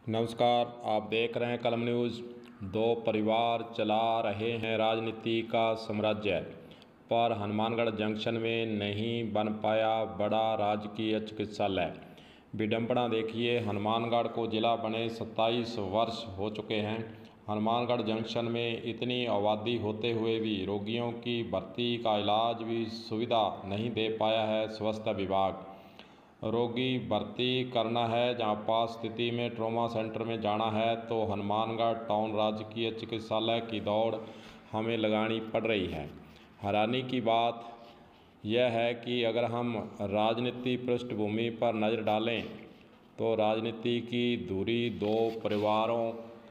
नमस्कार, आप देख रहे हैं कलम न्यूज़। दो परिवार चला रहे हैं राजनीति का साम्राज्य, पर हनुमानगढ़ जंक्शन में नहीं बन पाया बड़ा राजकीय चिकित्सालय। विडंबना देखिए, हनुमानगढ़ को जिला बने 27 वर्ष हो चुके हैं। हनुमानगढ़ जंक्शन में इतनी आबादी होते हुए भी रोगियों की भर्ती का इलाज भी सुविधा नहीं दे पाया है स्वास्थ्य विभाग। रोगी भर्ती करना है जहां आपात स्थिति में ट्रॉमा सेंटर में जाना है तो हनुमानगढ़ टाउन राजकीय चिकित्सालय की दौड़ हमें लगानी पड़ रही है। हैरानी की बात यह है कि अगर हम राजनीति पृष्ठभूमि पर नज़र डालें तो राजनीति की धुरी दो परिवारों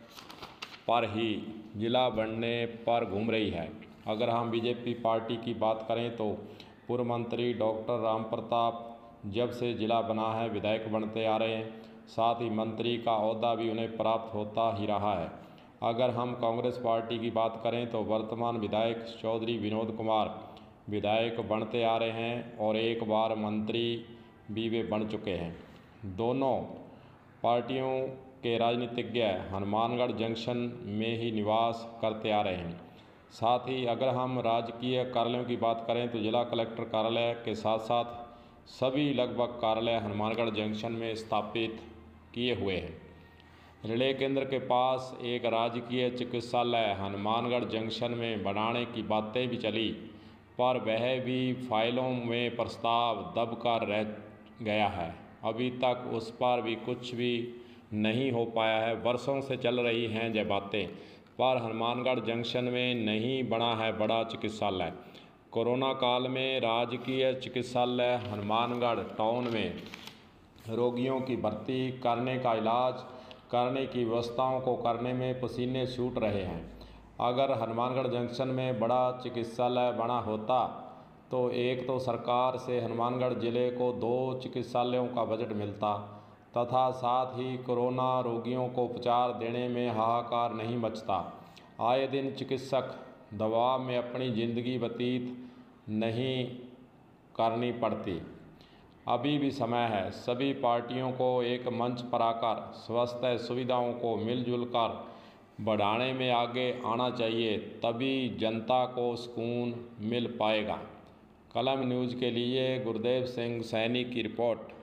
पर ही जिला बनने पर घूम रही है। अगर हम बीजेपी पार्टी की बात करें तो पूर्व मंत्री डॉक्टर राम प्रताप जब से जिला बना है विधायक बनते आ रहे हैं, साथ ही मंत्री का ओहदा भी उन्हें प्राप्त होता ही रहा है। अगर हम कांग्रेस पार्टी की बात करें तो वर्तमान विधायक चौधरी विनोद कुमार विधायक बनते आ रहे हैं और एक बार मंत्री भी वे बन चुके हैं। दोनों पार्टियों के राजनीतिज्ञ हनुमानगढ़ जंक्शन में ही निवास करते आ रहे हैं। साथ ही अगर हम राजकीय कार्यालयों की बात करें तो जिला कलेक्टर कार्यालय के साथ साथ सभी लगभग कार्यालय हनुमानगढ़ जंक्शन में स्थापित किए हुए हैं। रिले केंद्र के पास एक राजकीय चिकित्सालय हनुमानगढ़ जंक्शन में बनाने की बातें भी चली, पर वह भी फाइलों में प्रस्ताव दबकर रह गया है। अभी तक उस पर भी कुछ भी नहीं हो पाया है। वर्षों से चल रही हैं यह बातें, पर हनुमानगढ़ जंक्शन में नहीं बना है बड़ा चिकित्सालय। कोरोना काल में राजकीय चिकित्सालय हनुमानगढ़ टाउन में रोगियों की भर्ती करने का इलाज करने की व्यवस्थाओं को करने में पसीने छूट रहे हैं। अगर हनुमानगढ़ जंक्शन में बड़ा चिकित्सालय बना होता तो एक तो सरकार से हनुमानगढ़ ज़िले को 2 चिकित्सालयों का बजट मिलता तथा साथ ही कोरोना रोगियों को उपचार देने में हाहाकार नहीं मचता। आए दिन चिकित्सक दबाव में अपनी ज़िंदगी व्यतीत नहीं करनी पड़ती। अभी भी समय है। सभी पार्टियों को एक मंच पर आकर स्वास्थ्य सुविधाओं को मिलजुल कर बढ़ाने में आगे आना चाहिए, तभी जनता को सुकून मिल पाएगा। कलम न्यूज़ के लिए गुरदेव सिंह सैनी की रिपोर्ट।